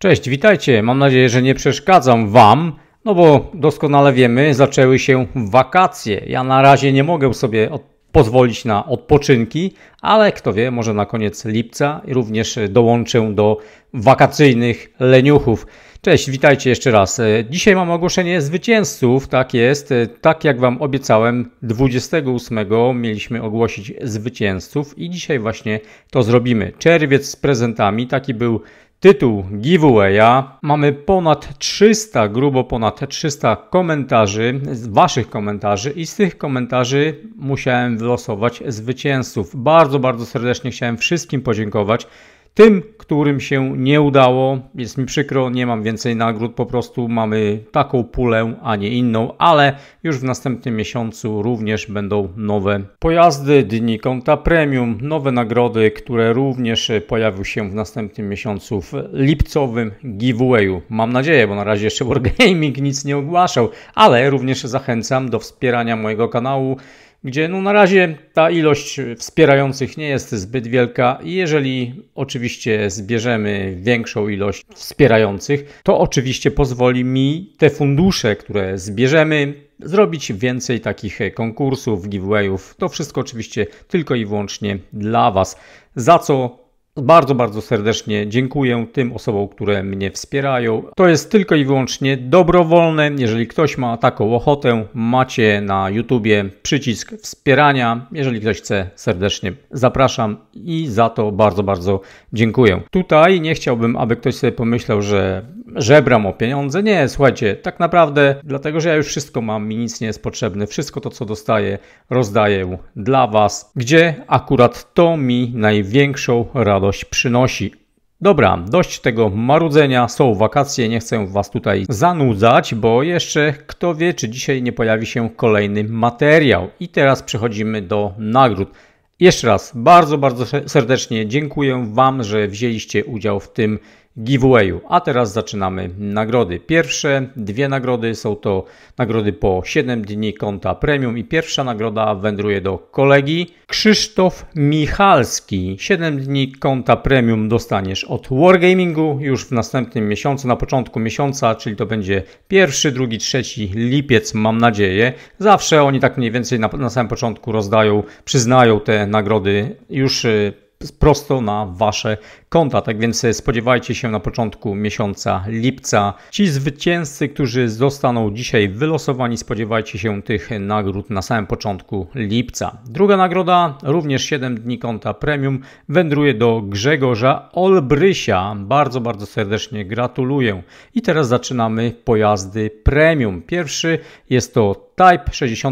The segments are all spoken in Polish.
Cześć, witajcie. Mam nadzieję, że nie przeszkadzam Wam, no bo doskonale wiemy, zaczęły się wakacje. Ja na razie nie mogę sobie pozwolić na odpoczynki, ale kto wie, może na koniec lipca również dołączę do wakacyjnych leniuchów. Cześć, witajcie jeszcze raz. Dzisiaj mam ogłoszenie zwycięzców, tak jest. Tak jak Wam obiecałem, 28 mieliśmy ogłosić zwycięzców i dzisiaj właśnie to zrobimy. Czerwiec z prezentami, taki był tytuł giveawaya. Mamy ponad 300, grubo ponad 300 komentarzy, Waszych komentarzy i z tych komentarzy musiałem wylosować zwycięzców. Bardzo serdecznie chciałem wszystkim podziękować. Tym, którym się nie udało, jest mi przykro, nie mam więcej nagród, po prostu mamy taką pulę, a nie inną, ale już w następnym miesiącu również będą nowe pojazdy, dni konta premium, nowe nagrody, które również pojawią się w następnym miesiącu w lipcowym giveawayu. Mam nadzieję, bo na razie jeszcze Wargaming nic nie ogłaszał, ale również zachęcam do wspierania mojego kanału, gdzie na razie ta ilość wspierających nie jest zbyt wielka i jeżeli oczywiście zbierzemy większą ilość wspierających, to oczywiście pozwoli mi te fundusze, które zbierzemy, zrobić więcej takich konkursów, giveawayów. To wszystko oczywiście tylko i wyłącznie dla Was, za co bardzo serdecznie dziękuję tym osobom, które mnie wspierają. To jest tylko i wyłącznie dobrowolne. Jeżeli ktoś ma taką ochotę, macie na YouTubie przycisk wspierania. Jeżeli ktoś chce, serdecznie zapraszam i za to bardzo dziękuję. Tutaj nie chciałbym, aby ktoś sobie pomyślał, że żebram o pieniądze. Nie, słuchajcie, tak naprawdę dlatego, że ja już wszystko mam, mi nic nie jest potrzebne. Wszystko to, co dostaję, rozdaję dla Was, gdzie akurat to mi największą radość przynosi. Dobra, dość tego marudzenia, są wakacje, nie chcę Was tutaj zanudzać, bo jeszcze kto wie, czy dzisiaj nie pojawi się kolejny materiał. I teraz przechodzimy do nagród. Jeszcze raz bardzo serdecznie dziękuję Wam, że wzięliście udział w tym giveawayu. A teraz zaczynamy nagrody. Pierwsze dwie nagrody są to nagrody po 7 dni konta premium i pierwsza nagroda wędruje do kolegi Krzysztof Michalski. 7 dni konta premium dostaniesz od Wargamingu już w następnym miesiącu, na początku miesiąca, czyli to będzie 1, 2, 3 lipiec, mam nadzieję. Zawsze oni tak mniej więcej na samym początku rozdają, przyznają te nagrody już prosto na Wasze konta. Tak więc spodziewajcie się na początku miesiąca lipca. Ci zwycięzcy, którzy zostaną dzisiaj wylosowani, spodziewajcie się tych nagród na samym początku lipca. Druga nagroda, również 7 dni konta premium, wędruje do Grzegorza Olbrysia. Bardzo serdecznie gratuluję. I teraz zaczynamy pojazdy premium. Pierwszy jest to Type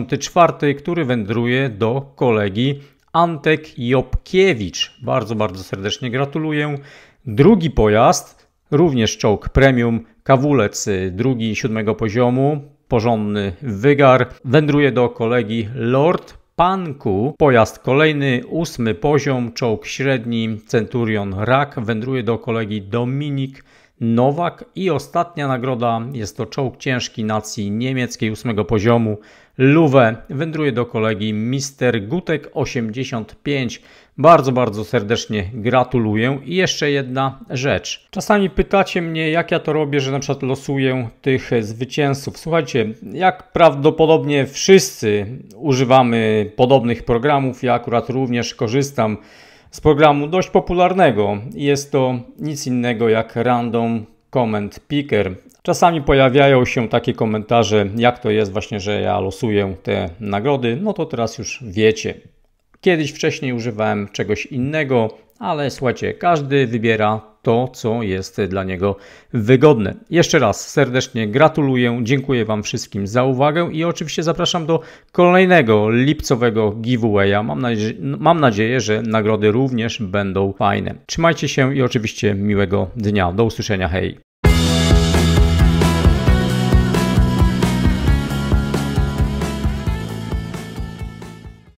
64, który wędruje do kolegi Antek Jopkiewicz. Bardzo serdecznie gratuluję. Drugi pojazd, również czołg premium, Kawulec drugi 7 poziomu, porządny wygar, wędruje do kolegi Lord Panku. Pojazd kolejny, 8 poziom, czołg średni, Centurion Rak, wędruje do kolegi Dominik Nowak. I ostatnia nagroda jest to czołg ciężki nacji niemieckiej 8 poziomu, Luwe, wędruje do kolegi Mr. Gutek 85. Bardzo serdecznie gratuluję. I jeszcze jedna rzecz. Czasami pytacie mnie, jak ja to robię, że na przykład losuję tych zwycięzców. Słuchajcie, jak prawdopodobnie wszyscy używamy podobnych programów, ja akurat również korzystam z programu dość popularnego. Jest to nic innego jak Random Comment Picker. Czasami pojawiają się takie komentarze, jak to jest właśnie, że ja losuję te nagrody. No to teraz już wiecie. Kiedyś wcześniej używałem czegoś innego, ale słuchajcie, każdy wybiera to, co jest dla niego wygodne. Jeszcze raz serdecznie gratuluję, dziękuję Wam wszystkim za uwagę i oczywiście zapraszam do kolejnego lipcowego giveawaya. Mam nadzieję, że nagrody również będą fajne. Trzymajcie się i oczywiście miłego dnia. Do usłyszenia, hej!